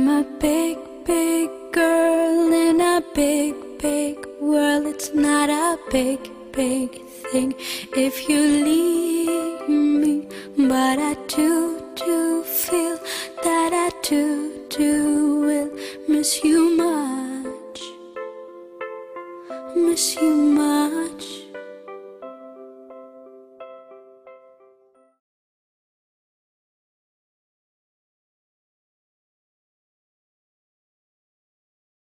I'm a big, big girl in a big, big world. It's not a big, big thing if you leave me, but I do feel that I do